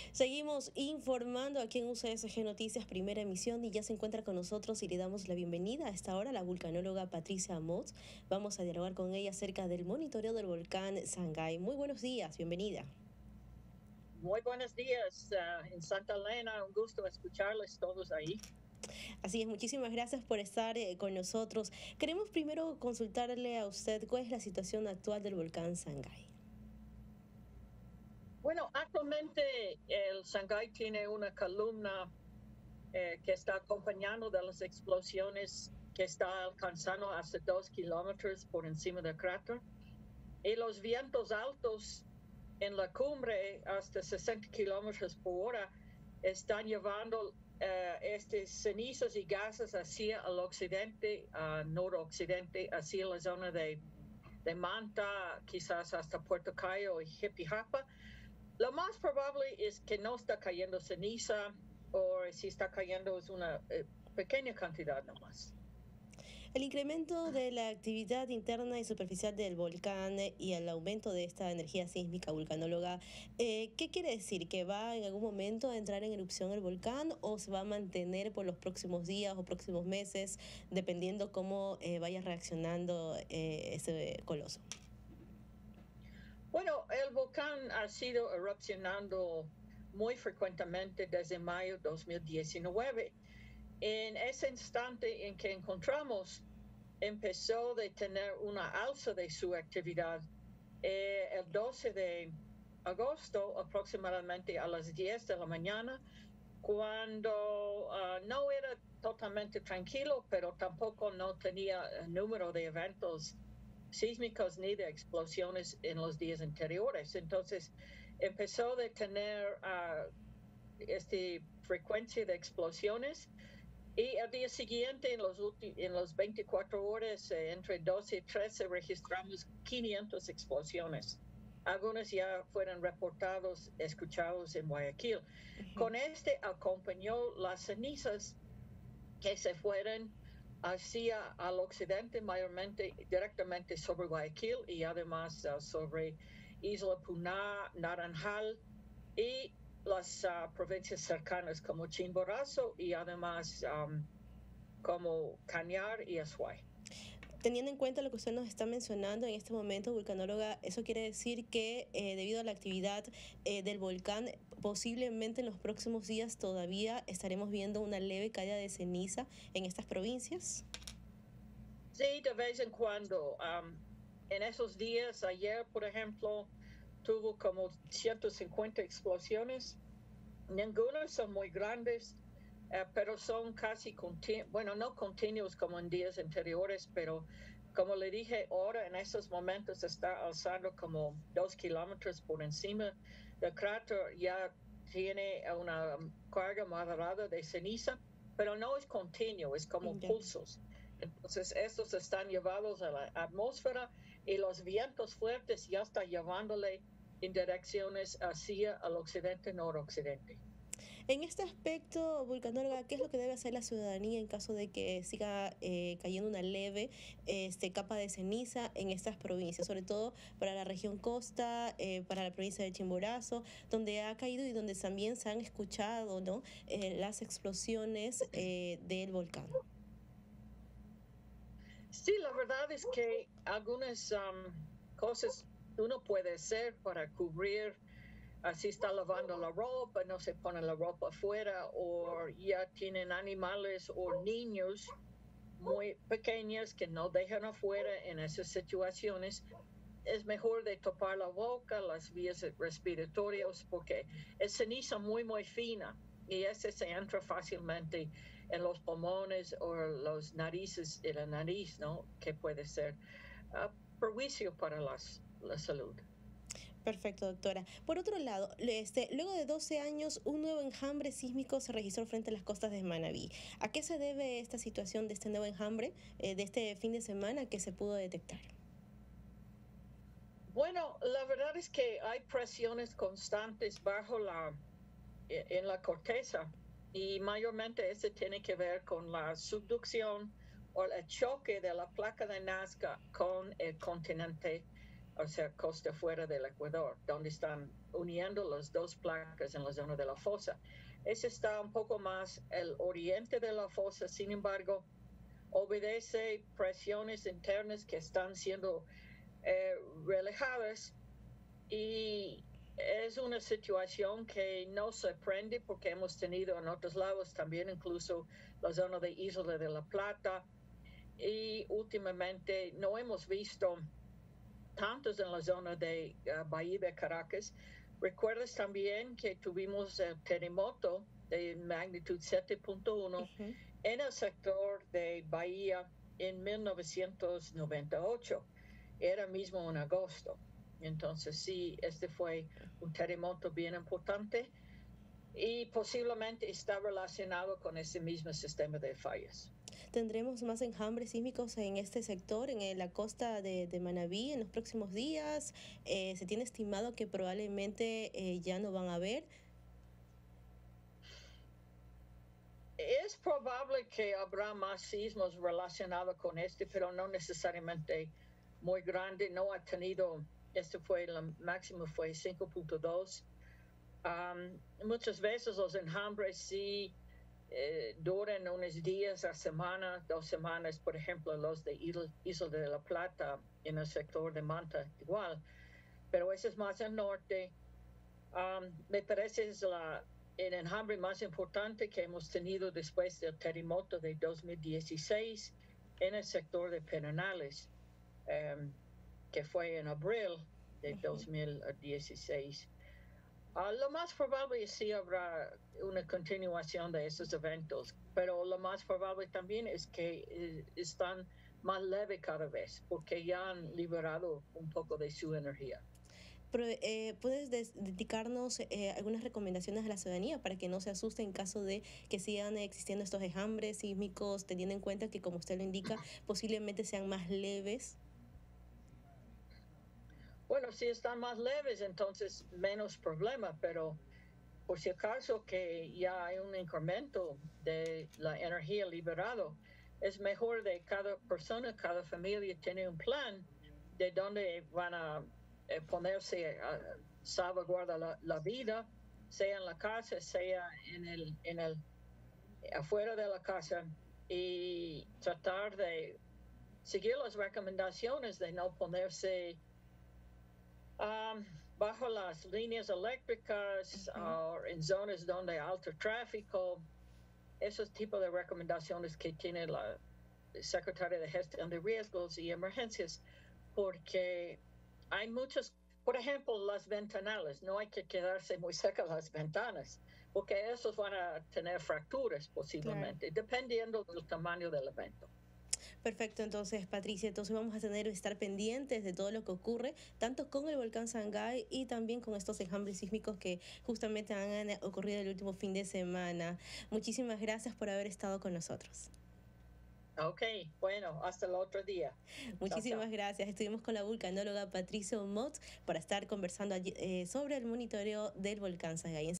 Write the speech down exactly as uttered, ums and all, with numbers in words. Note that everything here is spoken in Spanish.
Seguimos informando aquí en U C S G Noticias, Primera Emisión, y ya se encuentra con nosotros y le damos la bienvenida a esta hora la vulcanóloga Patricia Mothes. Vamos a dialogar con ella acerca del monitoreo del volcán Sangay. Muy buenos días, bienvenida. Muy buenos días uh, en Santa Elena, un gusto escucharles todos ahí. Así es, muchísimas gracias por estar eh, con nosotros. Queremos primero consultarle a usted cuál es la situación actual del volcán Sangay. Bueno, actualmente el Sangay tiene una columna eh, que está acompañando de las explosiones que está alcanzando hasta dos kilómetros por encima del cráter. Y los vientos altos en la cumbre hasta sesenta kilómetros por hora están llevando uh, estas cenizas y gases hacia el occidente, uh, noroccidente, hacia la zona de, de Manta, quizás hasta Puerto Cayo y Jipijapa. Lo más probable es que no está cayendo ceniza, o si está cayendo es una eh, pequeña cantidad nomás. El incremento de la actividad interna y superficial del volcán y el aumento de esta energía sísmica vulcanóloga, eh, ¿qué quiere decir? ¿Que va en algún momento a entrar en erupción el volcán o se va a mantener por los próximos días o próximos meses, dependiendo cómo eh, vaya reaccionando eh, ese coloso? Bueno, el volcán ha sido erupcionando muy frecuentemente desde mayo de dos mil diecinueve. En ese instante en que encontramos, empezó a tener una alza de su actividad eh, el doce de agosto, aproximadamente a las diez de la mañana, cuando uh, no era totalmente tranquilo, pero tampoco no tenía el número de eventos sísmicos ni de explosiones en los días anteriores. Entonces, empezó a tener uh, esta frecuencia de explosiones. Y al día siguiente, en los, en los veinticuatro horas, eh, entre doce y trece, registramos quinientas explosiones. Algunas ya fueron reportados, escuchados en Guayaquil. Uh-huh. Con este acompañó las cenizas que se fueron hacia al occidente, mayormente directamente sobre Guayaquil y además uh, sobre Isla Puná, Naranjal y las uh, provincias cercanas como Chimborazo y además um, como Cañar y Azuay. Teniendo en cuenta lo que usted nos está mencionando en este momento, vulcanóloga, eso quiere decir que eh, debido a la actividad eh, del volcán, posiblemente en los próximos días todavía estaremos viendo una leve caída de ceniza en estas provincias. Sí, de vez en cuando. Um, en esos días, ayer, por ejemplo, tuvo como ciento cincuenta explosiones. Ningunas son muy grandes, uh, pero son casi continuos, bueno, no continuos como en días anteriores, pero como le dije, ahora en estos momentos está alzando como dos kilómetros por encima del cráter. Ya tiene una carga moderada de ceniza, pero no es continuo, es como okay. pulsos. Entonces, estos están llevados a la atmósfera y los vientos fuertes ya están llevándole en direcciones hacia el occidente-noroccidente. En este aspecto, vulcanóloga, ¿qué es lo que debe hacer la ciudadanía en caso de que siga eh, cayendo una leve este, capa de ceniza en estas provincias? Sobre todo para la región costa, eh, para la provincia de Chimborazo, donde ha caído y donde también se han escuchado, ¿no?, eh, las explosiones eh, del volcán. Sí, la verdad es que algunas um, cosas uno puede hacer para cubrir. Así está lavando la ropa, no se pone la ropa afuera, o ya tienen animales o niños muy pequeños que no dejan afuera en esas situaciones. Es mejor de tapar la boca, las vías respiratorias, porque es ceniza muy, muy fina y ese se entra fácilmente en los pulmones o los narices y la nariz, ¿no?, que puede ser uh, perjuicio para las, la salud. Perfecto, doctora. Por otro lado, este, luego de doce años, un nuevo enjambre sísmico se registró frente a las costas de Manabí. ¿A qué se debe esta situación de este nuevo enjambre, eh, de este fin de semana que se pudo detectar? Bueno, la verdad es que hay presiones constantes bajo la, en la corteza y mayormente eso tiene que ver con la subducción o el choque de la placa de Nazca con el continente o sea, costa fuera del Ecuador, donde están uniendo las dos placas en la zona de la fosa. Ese está un poco más al oriente de la fosa, sin embargo, obedece presiones internas que están siendo eh, relajadas y es una situación que nos sorprende porque hemos tenido en otros lados también, incluso la zona de Isla de la Plata, y últimamente no hemos visto tantos en la zona de uh, Bahía de Caracas. ¿Recuerdas también que tuvimos el terremoto de magnitud siete punto uno uh-huh. en el sector de Bahía en mil novecientos noventa y ocho? Era mismo en agosto. Entonces sí, este fue un terremoto bien importante y posiblemente está relacionado con ese mismo sistema de fallas. ¿Tendremos más enjambres sísmicos en este sector, en la costa de, de Manabí, en los próximos días? Eh, ¿Se tiene estimado que probablemente eh, ya no van a haber? Es probable que habrá más sismos relacionados con este, pero no necesariamente muy grande. No ha tenido, este fue, el máximo fue cinco punto dos. Um, muchas veces los enjambres sí eh, duran unos días a semana, dos semanas, por ejemplo, los de Isla de la Plata en el sector de Manta, igual, pero ese es más al norte. Um, me parece es la, el enjambre más importante que hemos tenido después del terremoto de dos mil dieciséis en el sector de Pedernales, um, que fue en abril de dos mil dieciséis. Uh, lo más probable es que habrá una continuación de esos eventos, pero lo más probable también es que eh, están más leves cada vez, porque ya han liberado un poco de su energía. Pero, eh, ¿puedes des- dedicarnos eh, algunas recomendaciones a la ciudadanía para que no se asuste en caso de que sigan existiendo estos enjambres sísmicos, teniendo en cuenta que, como usted lo indica, posiblemente sean más leves? Bueno, si están más leves, entonces menos problema, pero por si acaso que ya hay un incremento de la energía liberada, es mejor de cada persona, cada familia tiene un plan de dónde van a eh, ponerse a salvaguardar la, la vida, sea en la casa, sea en el, en el, afuera de la casa, y tratar de seguir las recomendaciones de no ponerse Um, bajo las líneas eléctricas o uh, en zonas donde hay alto tráfico, esos tipos de recomendaciones que tiene la Secretaria de Gestión de Riesgos y Emergencias, porque hay muchos, por ejemplo, las ventanales, no hay que quedarse muy cerca de las ventanas, porque esos van a tener fracturas posiblemente, claro, dependiendo del tamaño del evento. Perfecto, entonces Patricia, entonces vamos a tener que estar pendientes de todo lo que ocurre, tanto con el volcán Sangay y también con estos enjambres sísmicos que justamente han ocurrido el último fin de semana. Muchísimas gracias por haber estado con nosotros. Ok, bueno, hasta el otro día. Muchísimas chao, chao. gracias. Estuvimos con la vulcanóloga Patricia Mothes para estar conversando allí, eh, sobre el monitoreo del volcán Sangay.